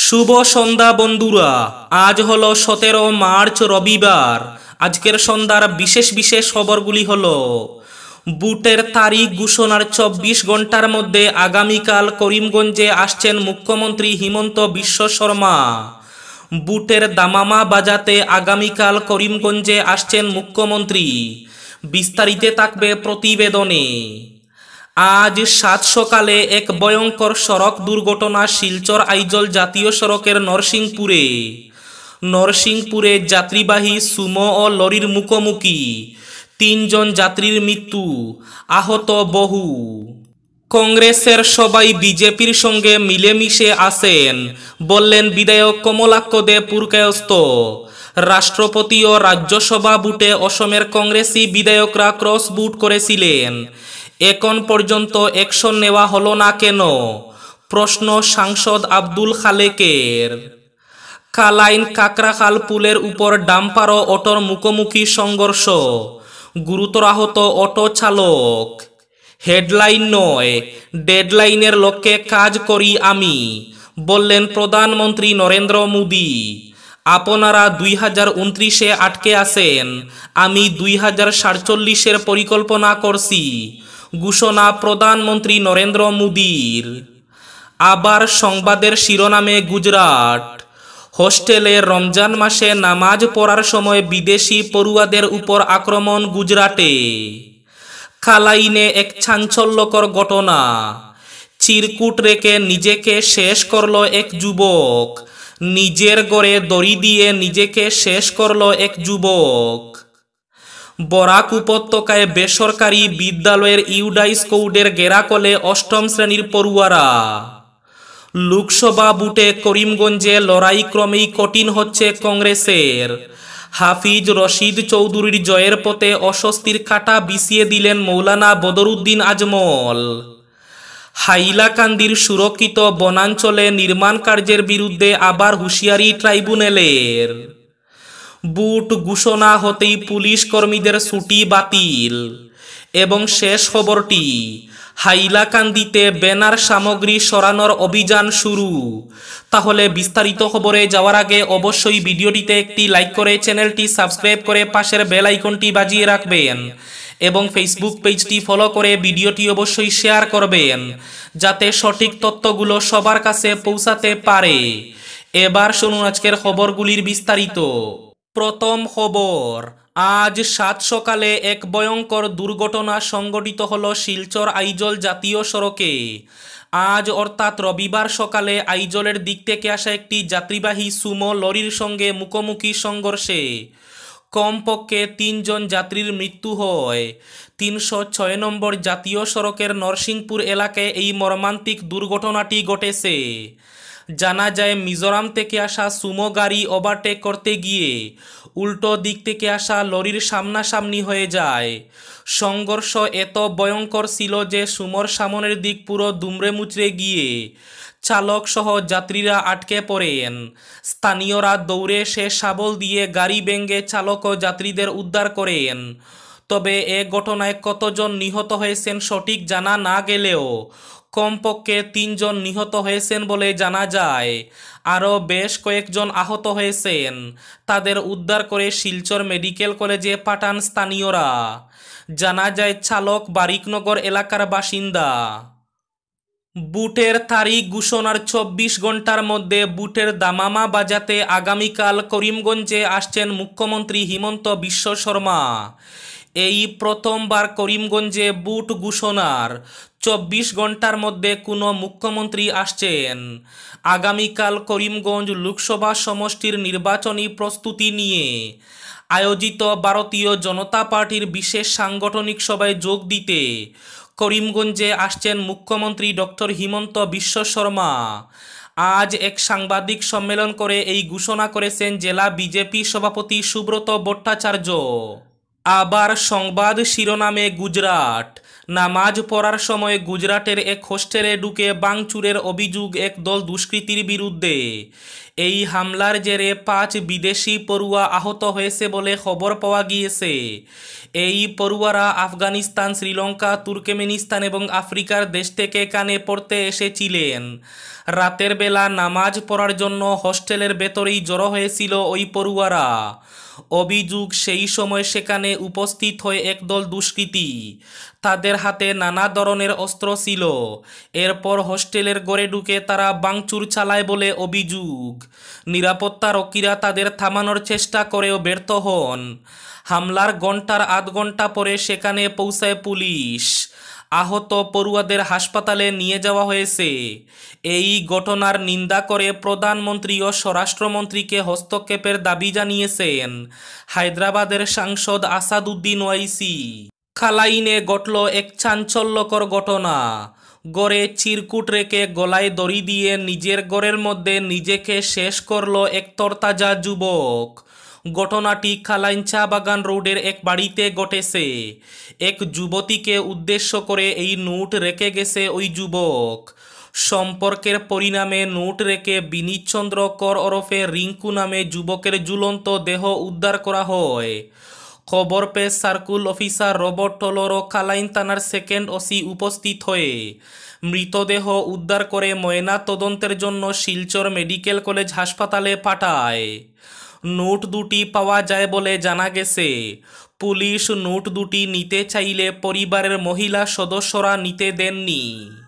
শুভ সন্ধ্যা বন্ধুরা। আজ হলো 17 মার্চ রবিবার। আজকের সন্ধ্যার বিশেষ বিশেষ খবরগুলি হলো: বুটের তারিখ ঘোষণার 24 ঘন্টার মধ্যে আগামীকাল করিমগঞ্জে আসছেন মুখ্যমন্ত্রী হিমন্ত বিশ্ব শর্মা। বুটের দামামা বাজাতে আগামীকাল করিমগঞ্জে আসছেন মুখ্যমন্ত্রী। বিস্তারিত থাকবে প্রতিবেদনে। আজ সাত সকালে এক ভয়ঙ্কর সড়ক দুর্ঘটনা শিলচর আইজল জাতীয় সড়কের নরসিংপুরে যাত্রীবাহী সুমো ও লরির মুখোমুখি। 3 জন যাত্রীর মৃত্যু, আহত বহু। কংগ্রেসের সবাই বিজেপির সঙ্গে মিলেমিশে আছেন, বললেন বিধায়ক কমলাক্ষ দে পুরকায়স্থ। রাষ্ট্রপতি ও রাজ্যসভা বুটে অসমের কংগ্রেসি বিধায়করা ক্রস বুট করেছিলেন। এখন পর্যন্ত অ্যাকশন নেওয়া হলো না কেন? প্রশ্ন সাংসদ আব্দুল খালেকের। কালাইন কাকরাখাল পুলের উপর ডাম্পার ও অটোর মুখোমুখি সংঘর্ষ, গুরুতর আহত অটো চালক। হেডলাইন নয়, ডেডলাইনের লক্ষ্যে কাজ করি আমি, বললেন প্রধানমন্ত্রী নরেন্দ্র মোদী। আপনারা 2029-এ আটকে আছেন, আমি 2047-এর পরিকল্পনা করছি, ঘোষণা প্রধানমন্ত্রী নরেন্দ্র মোদীর। আবার সংবাদের শিরোনামে গুজরাট। হোস্টেলে রমজান মাসে নামাজ পড়ার সময় বিদেশি পড়ুয়াদের উপর আক্রমণ গুজরাটে। কালাইনে এক চাঞ্চল্যকর ঘটনা, চিরকুট রেখে নিজেকে শেষ করল এক যুবক। নিজের ঘরে দড়ি দিয়ে নিজেকে শেষ করল এক যুবক। বরাক উপত্যকায় বেসরকারি বিদ্যালয়ের ইউডাই স্কৌডের গেরাকলে 8ম শ্রেণীর পড়ুয়ারা। লোকসভা বুটে করিমগঞ্জে লড়াই ক্রমেই কঠিন হচ্ছে কংগ্রেসের। হাফিজ রশিদ চৌধুরীর জয়ের পথে অস্বস্তির কাঁটা বিছিয়ে দিলেন মৌলানা বদরুদ্দিন আজমল। হাইলাকান্দির সুরক্ষিত বনাঞ্চলে নির্মাণ কার্যের বিরুদ্ধে আবার হুঁশিয়ারি ট্রাইব্যুনালের। বুট ঘোষণা হতেই পুলিশ কর্মীদের ছুটি বাতিল। এবং শেষ খবরটি, হাইলাকান্দিতে ব্যানার সামগ্রী সরানোর অভিযান শুরু। তাহলে বিস্তারিত খবরে যাওয়ার আগে অবশ্যই ভিডিওটিতে একটি লাইক করে চ্যানেলটি সাবস্ক্রাইব করে পাশের বেল আইকনটি বাজিয়ে রাখবেন এবং ফেসবুক পেজটি ফলো করে ভিডিওটি অবশ্যই শেয়ার করবেন, যাতে সঠিক তথ্যগুলো সবার কাছে পৌঁছাতে পারে। এবার শুনুন আজকের খবরগুলির বিস্তারিত। প্রথম খবর, আজ 7 সকালে এক ভয়ঙ্কর দুর্ঘটনা সংঘটিত হল শিলচর আইজল জাতীয় সড়কে। আজ অর্থাৎ রবিবার সকালে আইজলের দিক থেকে আসা একটি যাত্রীবাহী সুমো লরির সঙ্গে মুখোমুখি সংঘর্ষে কমপক্ষে 3 জন যাত্রীর মৃত্যু হয়। 306 নম্বর জাতীয় সড়কের নরসিংপুর এলাকায় এই মর্মান্তিক দুর্ঘটনাটি ঘটেছে। জানা যায়, মিজোরাম থেকে আসা সুমো গাড়ি ওভারটেক করতে গিয়ে উল্টো দিক থেকে আসা লরির সামনাসামনি হয়ে যায়। সংঘর্ষ এত ভয়ঙ্কর ছিল যে সুমোর সামনের দিক পুরো দুমড়ে মুচড়ে গিয়ে চালক সহ যাত্রীরা আটকে পড়েন। স্থানীয়রা দৌড়ে এসে শাবল দিয়ে গাড়ি ভেঙে চালক ও যাত্রীদের উদ্ধার করেন। তবে এ ঘটনায় কতজন নিহত হয়েছেন সঠিক জানা না গেলেও কমপক্ষে 3 জন নিহত হয়েছেন বলে জানা যায়। আরও বেশ কয়েকজন আহত হয়েছেন। তাদের উদ্ধার করে শিলচর মেডিকেল কলেজে পাঠান স্থানীয়রা। জানা যায়, চালক বারিকনগর এলাকার বাসিন্দা। বুটের তারিখ ঘোষণার 24 ঘন্টার মধ্যে বুটের দামামা বাজাতে আগামীকাল করিমগঞ্জে আসছেন মুখ্যমন্ত্রী হিমন্ত বিশ্ব শর্মা। এই প্রথমবার করিমগঞ্জে বুট ঘোষণার 24 ঘন্টার মধ্যে কোনো মুখ্যমন্ত্রী আসছেন। আগামীকাল করিমগঞ্জ লোকসভা সমষ্টির নির্বাচনী প্রস্তুতি নিয়ে আয়োজিত ভারতীয় জনতা পার্টির বিশেষ সাংগঠনিক সভায় যোগ দিতে করিমগঞ্জে আসছেন মুখ্যমন্ত্রী ডক্টর হিমন্ত বিশ্ব শর্মা। আজ এক সাংবাদিক সম্মেলন করে এই ঘোষণা করেছেন জেলা বিজেপি সভাপতি সুব্রত ভট্টাচার্য। আবার সংবাদ শিরোনামে গুজরাট। নামাজ পড়ার সময় গুজরাটের এক হোস্টেলে ঢুকে ভাঙচুরের অভিযোগ এক দল দুষ্কৃতীর বিরুদ্ধে। এই হামলার জেরে 5 বিদেশি পড়ুয়া আহত হয়েছে বলে খবর পাওয়া গিয়েছে। এই পড়ুয়ারা আফগানিস্তান, শ্রীলঙ্কা, তুর্কমেনিস্তান এবং আফ্রিকার দেশ থেকে এখানে পড়তে এসেছিলেন। রাতের বেলা নামাজ পড়ার জন্য হস্টেলের ভেতরেই জড়ো হয়েছিল ওই পড়ুয়ারা। অভিযোগ, সেই সময় সেখানে উপস্থিত হয়ে একদল দুষ্কৃতী। তাদের হাতে নানা ধরনের অস্ত্র ছিল। এরপর হোস্টেলের ঘরে ঢুকে তারা ভাঙচুর চালায় বলে অভিযোগ। নিরাপত্তারক্ষীরা তাদের থামানোর চেষ্টা করেও ব্যর্থ হন। হামলার ঘণ্টার আধ ঘণ্টা পরে সেখানে পৌঁছায় পুলিশ। আহত পড়ুয়াদের হাসপাতালে নিয়ে যাওয়া হয়েছে। এই ঘটনার নিন্দা করে প্রধানমন্ত্রী ও স্বরাষ্ট্রমন্ত্রীকে হস্তক্ষেপের দাবি জানিয়েছেন হায়দ্রাবাদের সাংসদ আসাদুদ্দিন ওয়াইসি। খালাইনে ঘটল এক চাঞ্চল্যকর ঘটনা। গড়ে চিরকুট রেখে গলায় দড়ি দিয়ে নিজের ঘরের মধ্যে নিজেকে শেষ করল এক তরতাজা যুবক। ঘটনাটি খালাইন চা বাগান রোডের এক বাড়িতে ঘটেছে। এক যুবতীকে উদ্দেশ্য করে এই নোট রেখে গেছে ওই যুবক। সম্পর্কের পরিণামে নোট রেখে বিনীতচন্দ্র কর ওরফে রিঙ্কু নামে যুবকের ঝুলন্ত দেহ উদ্ধার করা হয়। খবর পেয়ে সার্কুল অফিসার রবট টলরো খালাইন থানার সেকেন্ড ওসি উপস্থিত হয়ে মৃতদেহ উদ্ধার করে ময়না তদন্তের জন্য শিলচর মেডিকেল কলেজ হাসপাতালে পাঠায়। নোট দুটি পাওয়া যায় বলে জানা গেছে। পুলিশ নোট দুটি নিতে চাইলে পরিবারের মহিলা সদস্যরা নিতে দেননি।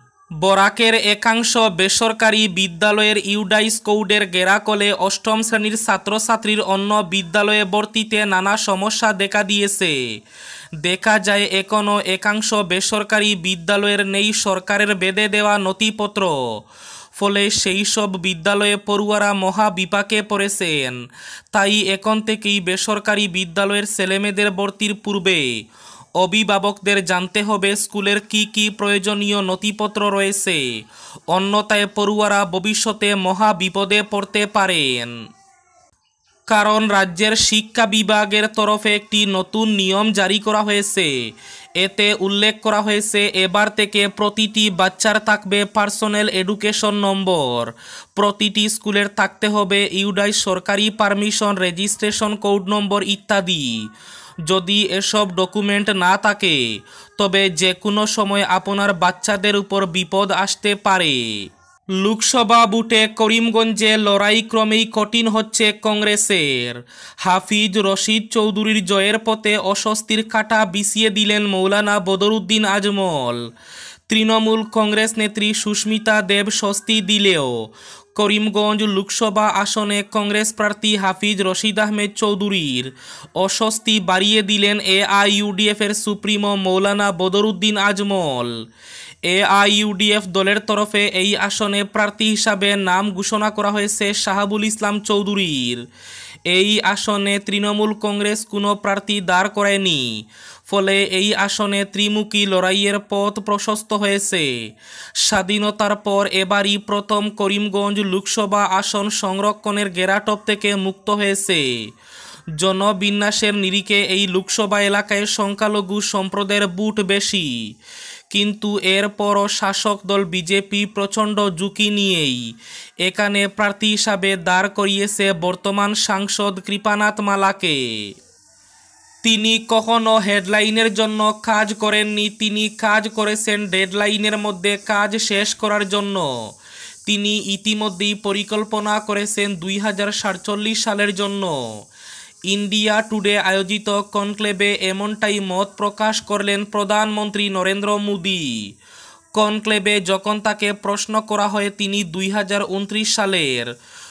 বরাকের একাংশ বেসরকারি বিদ্যালয়ের ইউডাইস কৌডের গেরাকলে অষ্টম শ্রেণীর ছাত্রছাত্রীর অন্য বিদ্যালয়ে ভর্তিতে নানা সমস্যা দেখা দিয়েছে। দেখা যায় এখনও একাংশ বেসরকারি বিদ্যালয়ের নেই সরকারের বেঁধে দেওয়া নথিপত্র। ফলে সেই সব বিদ্যালয়ে পড়ুয়ারা মহা বিপাকে পড়েছেন। তাই এখন থেকেই বেসরকারি বিদ্যালয়ের ছেলেমেয়েদের ভর্তির পূর্বে অভিভাবকদের জানতে হবে স্কুলের কি কি প্রয়োজনীয় নথিপত্র রয়েছে। অন্যথায় পড়ুয়ারা ভবিষ্যতে মহা বিপদে পড়তে পারেন। কারণ রাজ্যের শিক্ষা বিভাগের তরফে একটি নতুন নিয়ম জারি করা হয়েছে। এতে উল্লেখ করা হয়েছে এবার থেকে প্রতিটি বাচ্চার থাকবে পার্সোনাল এডুকেশন নম্বর। প্রতিটি স্কুলের থাকতে হবে ইউডাইস সরকারি পারমিশন, রেজিস্ট্রেশন কোড নম্বর ইত্যাদি। যদি এসব ডকুমেন্ট না থাকে তবে যে কোনো সময় আপনার বাচ্চাদের উপর বিপদ আসতে পারে। লোকসভা ভোটে করিমগঞ্জে লড়াই ক্রমেই কঠিন হচ্ছে কংগ্রেসের। হাফিজ রশিদ চৌধুরীর জয়ের পথে অস্বস্তির কাঁটা বিছিয়ে দিলেন মৌলানা বদরুদ্দিন আজমল। তৃণমূল কংগ্রেস নেত্রী সুস্মিতা দেব স্বস্তি দিলেও করিমগঞ্জ লোকসভা আসনে কংগ্রেস প্রার্থী হাফিজ রশিদ আহমেদ চৌধুরীর অস্বস্তি বাড়িয়ে দিলেন এআইইউডিএফের সুপ্রিমো মৌলানা বদরুদ্দিন আজমল। এআইইউডিএফ দলের তরফে এই আসনে প্রার্থী হিসাবে নাম ঘোষণা করা হয়েছে শাহাবুল ইসলাম চৌধুরীর। এই আসনে তৃণমূল কংগ্রেস কোনো প্রার্থী দাঁড় করায়নি। ফলে এই আসনে ত্রিমুখী লড়াইয়ের পথ প্রশস্ত হয়েছে। স্বাধীনতার পর এবারই প্রথম করিমগঞ্জ লোকসভা আসন সংরক্ষণের গেরাটপ থেকে মুক্ত হয়েছে। জনবিন্যাসের নিরিখে এই লোকসভা এলাকায় সংখ্যালঘু সম্প্রদায়ের ভোট বেশি। কিন্তু এরপরও শাসক দল বিজেপি প্রচণ্ড ঝুঁকি নিয়েই এখানে প্রার্থী হিসাবে দাঁড় করিয়েছে বর্তমান সাংসদ কৃপানাথ মালাকে। তিনি কখনো হেডলাইনের জন্য কাজ করেননি, তিনি কাজ করেছেন ডেডলাইনের মধ্যে কাজ শেষ করার জন্য। তিনি ইতিমধ্যেই পরিকল্পনা করেছেন 2047 সালের জন্য। ইন্ডিয়া টুডে আয়োজিত কনক্লেভে এমনটাই মত প্রকাশ করলেন প্রধানমন্ত্রী নরেন্দ্র মোদী। কনক্লেভে যখন তাকে প্রশ্ন করা হয় তিনি 2029 সালের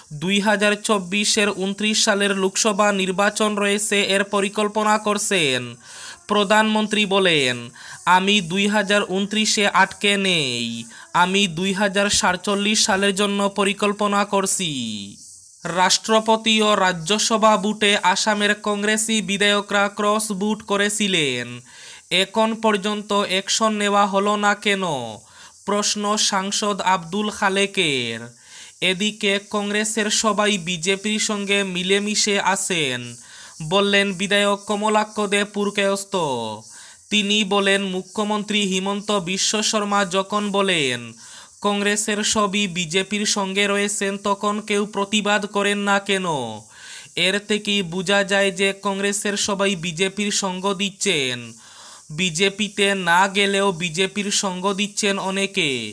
29 সালের লোকসভা নির্বাচন রয়েছে এর পরিকল্পনা করছেন, প্রধানমন্ত্রী বলেন, আমি 2029-এ আটকে নেই, আমি 2047 সালের জন্য পরিকল্পনা করছি। রাষ্ট্রপতি ও রাজ্যসভা ভোটে আসামের কংগ্রেসি বিধায়করা ক্রস ভোট করেছিলেন। এখন পর্যন্ত অ্যাকশন নেওয়া হলো না কেন? প্রশ্ন সাংসদ আব্দুল খালেকের। এদিকে কংগ্রেসের সবাই বিজেপির সঙ্গে মিলেমিশে আছেন বললেন বিধায়ক কমলাক্ষ দে পুরকায়স্থ। তিনি বলেন, মুখ্যমন্ত্রী হিমন্ত বিশ্ব শর্মা যখন বলেন কংগ্রেসের সবই বিজেপির সঙ্গে রয়েছেন তখন কেউ প্রতিবাদ করেন না কেন? এর থেকেই বোঝা যায় যে কংগ্রেসের সবাই বিজেপির সঙ্গ দিচ্ছেন। বিজেপিতে না গেলেও বিজেপির সঙ্গ দিচ্ছেন অনেকে।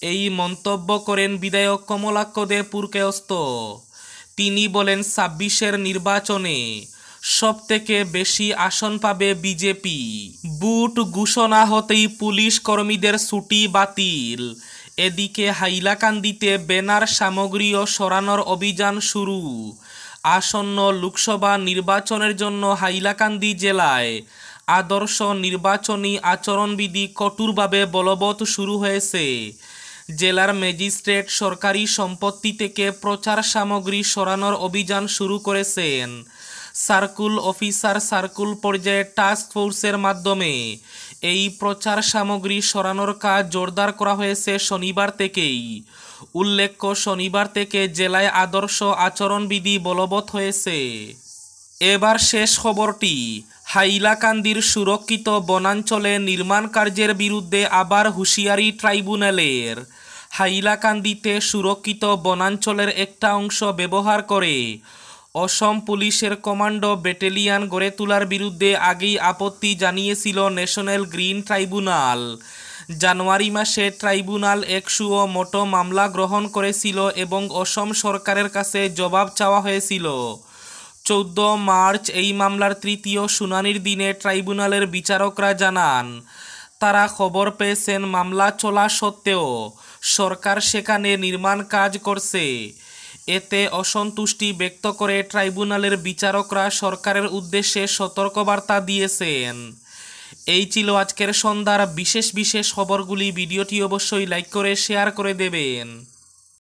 এই মন্তব্য করেন বিধায়ক কমলাক্ষ দে পুরকায়স্থ। তিনি বলেন ২৬-এর নির্বাচনে সবথেকে বেশি আসন পাবে বিজেপি। বুট ঘোষণা হতেই পুলিশ কর্মীদের ছুটি বাতিল। এদিকে হাইলাকান্দিতে ব্যানার সামগ্রীও সরানোর অভিযান শুরু। আসন্ন লোকসভা নির্বাচনের জন্য হাইলাকান্দি জেলায় আদর্শ নির্বাচনী আচরণবিধি কঠোরভাবে বলবৎ শুরু হয়েছে। জেলার ম্যাজিস্ট্রেট সরকারি সম্পত্তি থেকে প্রচার সামগ্রী সরানোর অভিযান শুরু করেছেন। সার্কুল অফিসার সার্কুল পর্যায়ে টাস্ক ফোর্সের মাধ্যমে এই প্রচার সামগ্রী সরানোর কাজ জোরদার করা হয়েছে শনিবার থেকেই। উল্লেখ্য, শনিবার থেকে জেলায় আদর্শ আচরণবিধি বলবৎ হয়েছে। এবার শেষ খবরটি। হাইলাকান্দির সুরক্ষিত বনাঞ্চলে নির্মাণ কার্যের বিরুদ্ধে আবার হুঁশিয়ারি ট্রাইব্যুনালের। হাইলাকান্দিতে সুরক্ষিত বনাঞ্চলের একটা অংশ ব্যবহার করে অসম পুলিশের কমান্ডো ব্যাটালিয়ন গড়ে তোলার বিরুদ্ধে আগেই আপত্তি জানিয়েছিল ন্যাশনাল গ্রিন ট্রাইব্যুনাল। জানুয়ারি মাসে ট্রাইব্যুনাল ১০০ মামলা গ্রহণ করেছিল এবং অসম সরকারের কাছে জবাব চাওয়া হয়েছিল। ১৪ মার্চ এই মামলার তৃতীয় শুনানির দিনে ট্রাইব্যুনালের বিচারকরা জানান, তারা খবর পেয়েছেন মামলা চলা সত্ত্বেও সরকার সেখানে নির্মাণ কাজ করছে। এতে অসন্তুষ্টি ব্যক্ত করে ট্রাইব্যুনালের বিচারকরা সরকারের উদ্দেশ্যে সতর্কবার্তা দিয়েছেন। এই ছিল আজকের সন্ধ্যার বিশেষ খবরগুলি। ভিডিওটি অবশ্যই লাইক করে শেয়ার করে দেবেন।